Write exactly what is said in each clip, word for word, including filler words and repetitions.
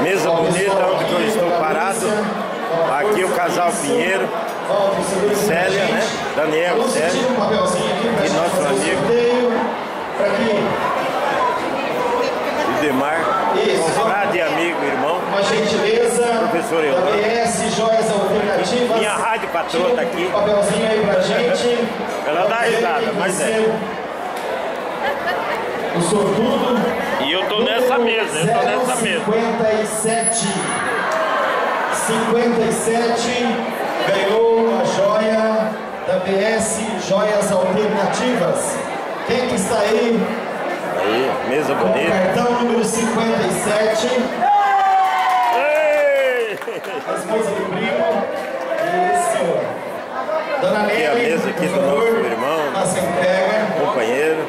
Mesa bonita, onde eu estou parado. Aqui o casal Pinheiro e Célia, né? Daniel e Célia. E nosso amigo Idemar, confrade, amigo, irmão. Uma gentileza, professor eu. A B S Joias Alternativas. Minha rádio patroa tá aqui. Um papelzinho aí pra gente. Ela dá risada, mas é. O sortudo. E eu tô nessa mesa, eu tô nessa mesa. cinquenta e sete. cinquenta e sete ganhou a joia da B S Joias Alternativas. Quem que está aí? Aí, mesa bonita. Cartão número cinquenta e sete. Ei! A esposa do primo. Isso. Dona Nelly, e a mesa aqui do nosso irmão, nossa entrega. Companheiro.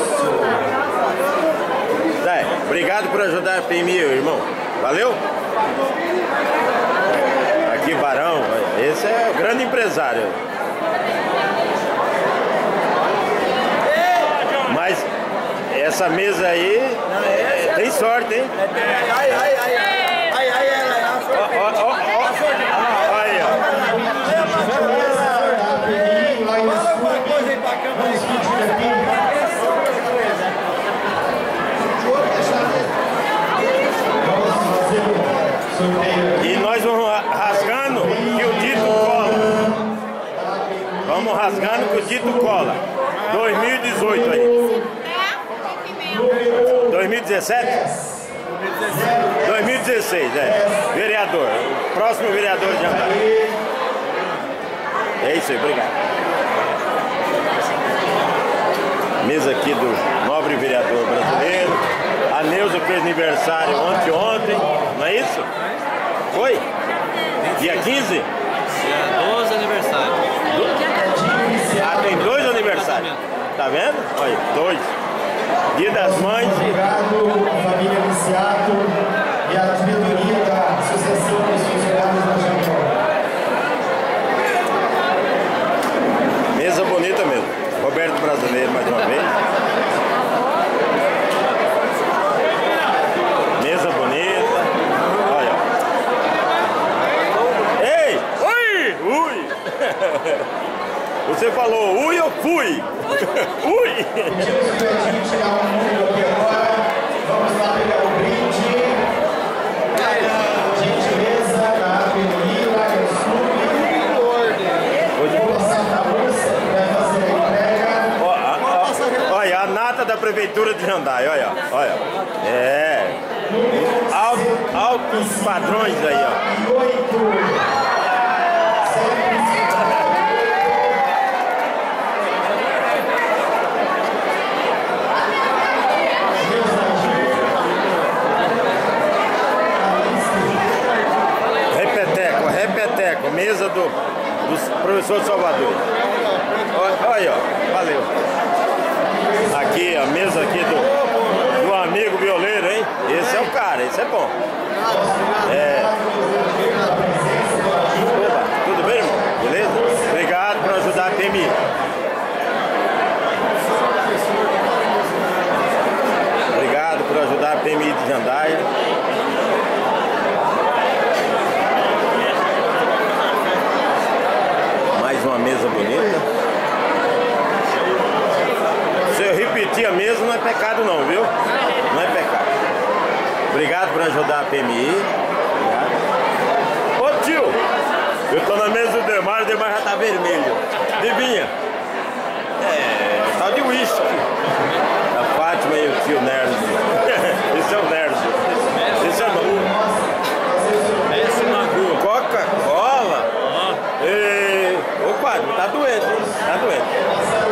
Zé, obrigado por ajudar a P M I, irmão. Valeu? Aqui, Barão. Esse é o grande empresário. Mas essa mesa aí é, tem sorte, hein? Ai, ai, ai, ai, ai, ai, ai, ó, ó, ó, ó. Aí, ó. E nós vamos rasgando que o dito cola. Vamos rasgando que o dito cola. dois mil e dezoito aí. dois mil e dezessete? dois mil e dezesseis, é. Vereador. Próximo vereador de Andar. É isso aí, obrigado. Mesa aqui do nobre vereador brasileiro. A Neuza fez aniversário ontem, ontem, não é isso? Foi? Dia quinze? Dia doze aniversário. Ah, tem dois aniversários. Tá vendo? Olha, dois. Dia das Mães. Obrigado, família Viciato e a diretoria da Associação dos Funcionários da Jambó. Mesa bonita mesmo. Roberto Brasileiro mais uma vez. Mesa bonita. Olha. Ei! Ui! Ui! Você falou ui ou fui? Ui! Pedimos para a gente tirar um número aqui agora. Vamos lá pegar o brinde. Gentileza da P M I, lá no Sul. Vou passar para a moça que vai fazer a entrega. Ó, ó, olha, a nata da prefeitura de Jandai, olha, olha. É. Alto, altos padrões aí, ó. Repeteco, repeteco, mesa do, do professor Salvador. Olha, ó, valeu. Aqui, a mesa aqui do, do amigo violeiro, hein? Esse é o cara, esse é bom. É. Opa, tudo bem, irmão? Beleza? Obrigado por ajudar a P M I. Obrigado por ajudar a P M I de Jandaia. Mais uma mesa bonita. Se eu repetir a mesa, não é pecado não, viu? Não é pecado. Obrigado por ajudar a P M I. Obrigado. Ô tio, eu tô na mesa do Demar, o Demar já tá vermelho. Adivinha? É, tal de uísque. A Fátima e o tio Nerd. Esse é o Nerd. Esse é o Magu. Esse Magu. Coca-Cola. E... Ô quadro, tá doente, hein? Tá doente.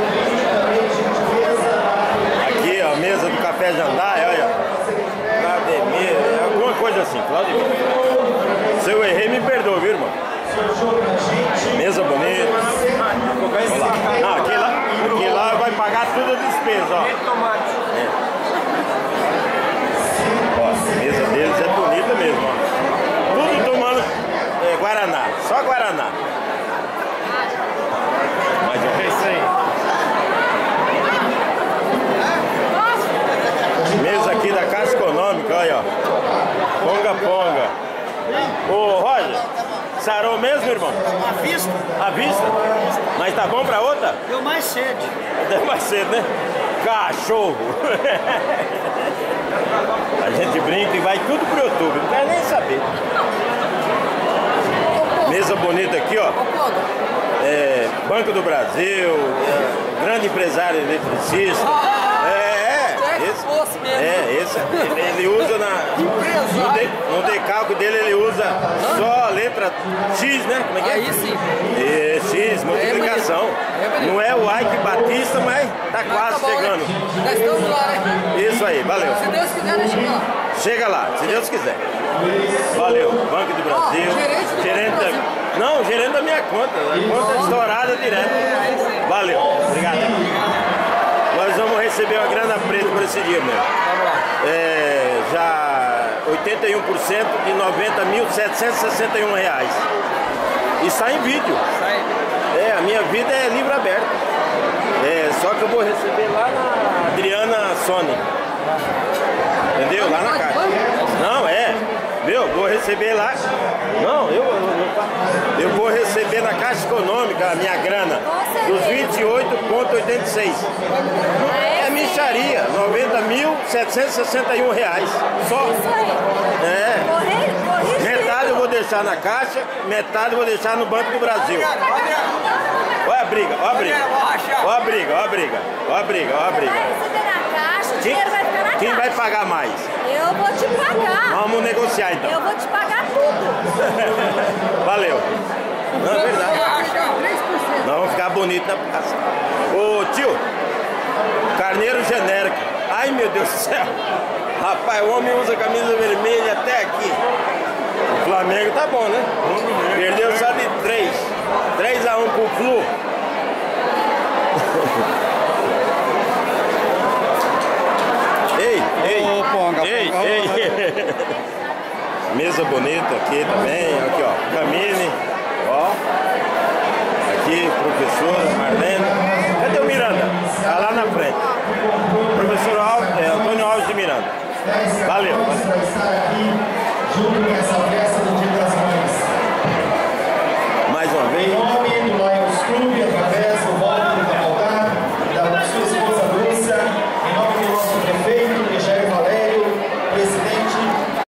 Aqui, ó, a mesa do Café Jandaia, olha. Claudemir, alguma coisa assim, Claudemir. Se eu errei, me perdoa, viu, irmão? Mesa bonita. Olha lá. Não, aqui lá, aqui lá vai pagar toda a despesa, ó. É. Ó, a mesa deles é bonita mesmo, ó. Tudo tomando é, Guaraná, só Guaraná. Mas ó, é isso aí. Mesa aqui da Caixa Econômica, olha, ó. Ponga Ponga. Ô, Roger, sarou mesmo, irmão? À vista. À vista? Mas tá bom pra outra? Deu mais sede. Deu mais cedo, né? Cachorro. A gente brinca e vai tudo pro YouTube, não quero nem saber. Mesa bonita aqui, ó. É, Banco do Brasil, é, grande empresário eletricista. É, é, esse, é, esse ele, ele usa na, no, de, no decalque dele, ele usa só a letra X, né? Como é que é? Aí sim. É, X, multiplicação. Não é o Ike Batista, mas tá quase tá bom, chegando. Né? Já estamos lá, né? Isso aí, valeu. Se Deus quiser, nós chegamos lá. Chega lá, se Deus quiser. Valeu, Banco do Brasil. Ó, gerente do gerente Banco do da... Brasil. Não, gerente da minha conta. A conta é estourada direto. Valeu, obrigado. Nós vamos receber uma grana preta por esse dia mesmo. Vamos lá. É, já oitenta e um por cento de noventa mil setecentos e sessenta e um reais. E sai em vídeo. Sai. É, a minha vida é livro aberto. É, só que eu vou receber lá na Adriana Sony. Entendeu? Lá na caixa. Não, é. Viu? Vou receber lá. Não, eu, eu, eu vou receber na Caixa Econômica a minha grana. Dos vinte e oito vírgula oitenta e seis. É micharia. noventa mil setecentos e sessenta e um reais. Só. É. Metade eu vou deixar na Caixa, metade eu vou deixar no Banco do Brasil. Olha a briga, olha a briga. Olha a briga, olha a briga. Olha a briga, olha a briga. Vai receber na caixa, o dinheiro vai ficar na caixa. Quem vai pagar mais? Eu vou te pagar. Vamos negociar então. Eu vou te pagar tudo. Valeu. Não, é verdade. três por cento. Nós vamos ficar bonito na praça. Ô tio, carneiro genérico. Ai meu Deus do céu. Rapaz, o homem usa camisa vermelha até aqui. O Flamengo tá bom, né? Perdeu só de três. três a um pro Flu. Ei, ei, Ô, Ponga, ei, Ponga, ei. Mesa bonita aqui também, aqui ó, Camine, ó. Aqui, professora